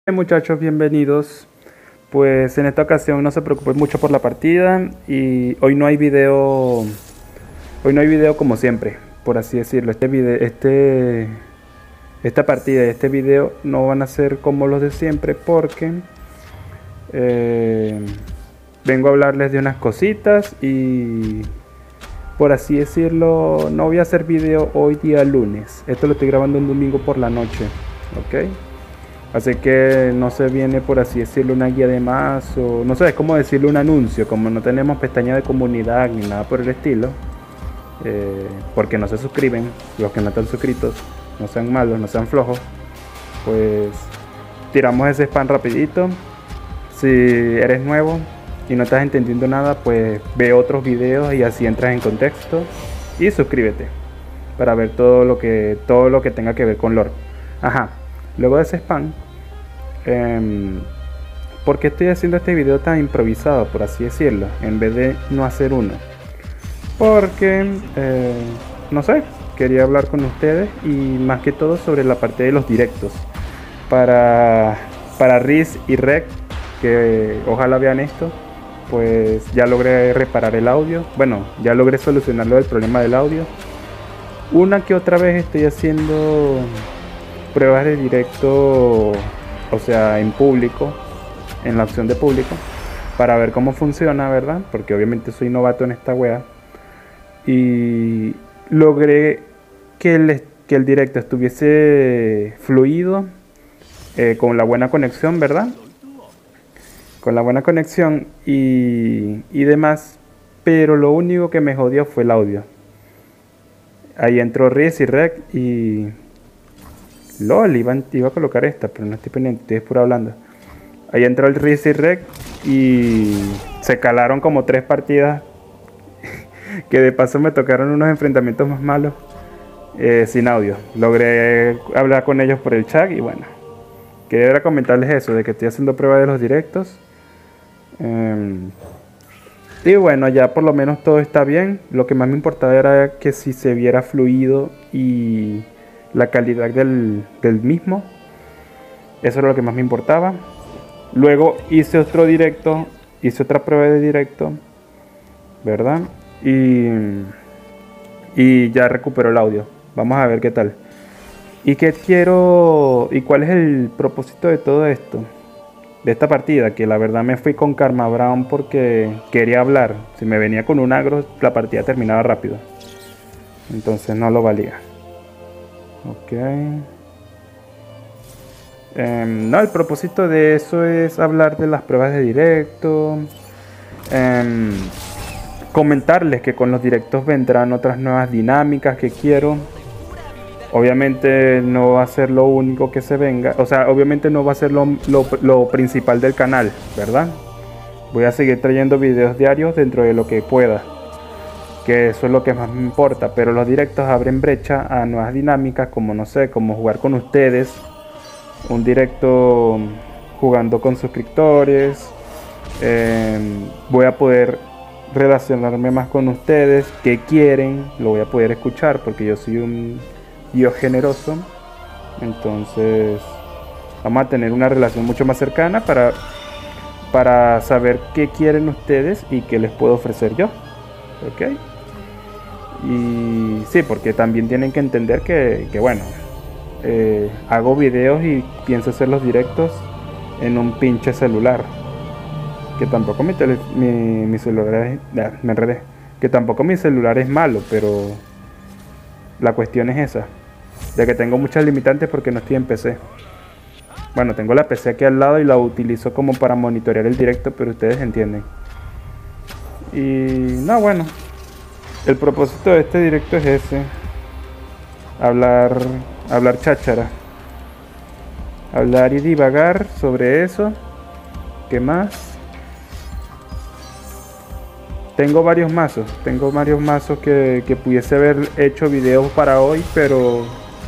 Muchachos, bienvenidos. Pues en esta ocasión no se preocupen mucho por la partida y hoy no hay video. Hoy no hay video como siempre, por así decirlo. Esta partida y este video no van a ser como los de siempre porque eh, vengo a hablarles de unas cositas y por así decirlo no voy a hacer video hoy día lunes. Esto lo estoy grabando un domingo por la noche, ¿ok? Así que no se viene, por así decirlo, una guía de más o no sé, es como decirle un anuncio, como no tenemos pestaña de comunidad ni nada por el estilo, porque no se suscriben, los que no están suscritos, no sean malos, no sean flojos, pues tiramos ese spam rapidito. Si eres nuevo y no estás entendiendo nada, pues ve otros videos y así entras en contexto y suscríbete para ver todo lo que tenga que ver con lore. Ajá. Luego de ese spam, ¿por qué estoy haciendo este video tan improvisado, por así decirlo, en vez de no hacer uno? Porque, no sé, quería hablar con ustedes y más que todo sobre la parte de los directos. Para Riz y Rec, que ojalá vean esto, pues ya logré reparar el audio. Bueno, ya logré solucionarlo del problema del audio. Una que otra vez estoy haciendo pruebas de directo, o sea, en público, en la opción de público, para ver cómo funciona, ¿verdad? Porque obviamente soy novato en esta wea. Y logré que el directo estuviese fluido, con la buena conexión, ¿verdad? Con la buena conexión y demás. Pero lo único que me jodió fue el audio. Ahí entró Riz y Rec y LOL, iba a colocar esta, pero no estoy pendiente, estoy puro hablando. Ahí entró el Riz y Rec y se calaron como 3 partidas. Que de paso me tocaron unos enfrentamientos más malos, sin audio. Logré hablar con ellos por el chat y bueno, quería comentarles eso, de que estoy haciendo prueba de los directos. Y bueno, ya por lo menos todo está bien. Lo que más me importaba era que si se viera fluido y la calidad del mismo. Eso era lo que más me importaba. Luego hice otro directo, hice otra prueba de directo, ¿verdad? Y ya recuperó el audio. Vamos a ver qué tal. ¿Y qué quiero? ¿Y cuál es el propósito de todo esto? De esta partida, que la verdad me fui con Karma Brown porque quería hablar. Si me venía con un agro, la partida terminaba rápido. Entonces no lo valía. Ok. No, el propósito de eso es hablar de las pruebas de directo. Comentarles que con los directos vendrán otras nuevas dinámicas que quiero. Obviamente no va a ser lo único que se venga. O sea, obviamente no va a ser lo principal del canal, ¿verdad? Voy a seguir trayendo videos diarios dentro de lo que pueda, que eso es lo que más me importa. Pero los directos abren brecha a nuevas dinámicas, como no sé, como jugar con ustedes, un directo jugando con suscriptores. Voy a poder relacionarme más con ustedes, que quieren, lo voy a poder escuchar porque yo soy un Dios generoso. Entonces vamos a tener una relación mucho más cercana para saber qué quieren ustedes y qué les puedo ofrecer yo, ¿ok? Y sí, porque también tienen que entender que bueno, hago videos y pienso hacer los directos en un pinche celular. Que tampoco mi celular es... me enredé. Que tampoco mi celular es malo, pero la cuestión es esa. De que tengo muchas limitantes porque no estoy en PC. Bueno, tengo la PC aquí al lado y la utilizo como para monitorear el directo, pero ustedes entienden. Y no, bueno, el propósito de este directo es ese. Hablar cháchara. Hablar y divagar sobre eso. ¿Qué más? Tengo varios mazos que pudiese haber hecho videos para hoy, pero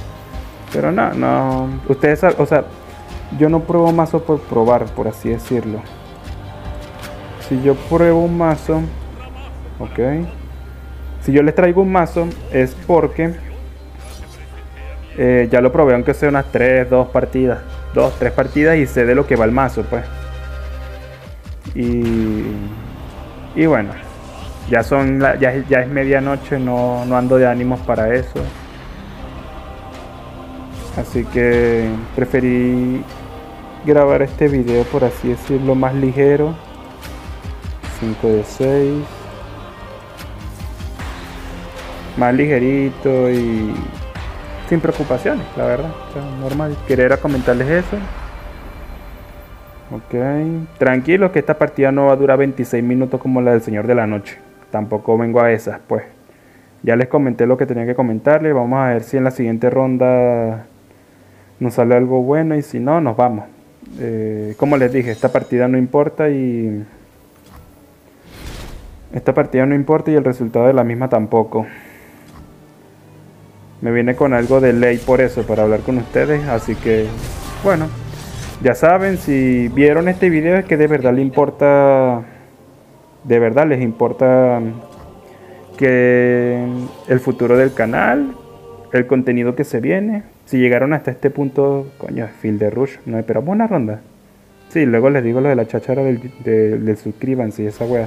no. Ustedes saben, o sea, yo no pruebo mazos por probar, por así decirlo. Si yo pruebo un mazo, ok. Si yo les traigo un mazo es porque ya lo probé, aunque sea unas 3, 2 partidas. 2, 3 partidas y sé de lo que va el mazo, pues. Y bueno, ya es medianoche, no ando de ánimos para eso. Así que preferí grabar este video, por así decirlo, más ligero. 5 de 6. Más ligerito y sin preocupaciones, la verdad. O sea, normal. Quería comentarles eso. Ok. Tranquilo que esta partida no va a durar 26 minutos como la del Señor de la Noche. Tampoco vengo a esas, pues. Ya les comenté lo que tenía que comentarles. Vamos a ver si en la siguiente ronda nos sale algo bueno y si no, nos vamos. Como les dije, esta partida no importa y el resultado de la misma tampoco. Me viene con algo de ley por eso, para hablar con ustedes. Así que, bueno, ya saben, si vieron este video es que de verdad les importa que el futuro del canal, el contenido que se viene. Si llegaron hasta este punto, coño, Field de Rush, no esperamos una ronda. Sí, luego les digo lo de la cháchara del suscríbanse y esa wea.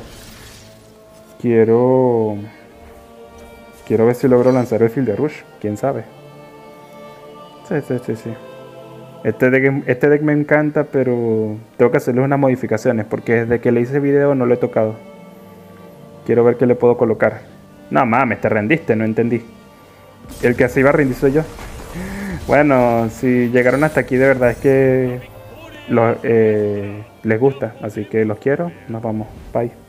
Quiero ver si logro lanzar el Field de Rush, quién sabe. Sí. Este deck me encanta, pero tengo que hacerle unas modificaciones porque desde que le hice video no lo he tocado. Quiero ver qué le puedo colocar. No mames, te rendiste, no entendí. El que se iba a rendir soy yo. Bueno, si llegaron hasta aquí de verdad es que les gusta, así que los quiero. Nos vamos, bye.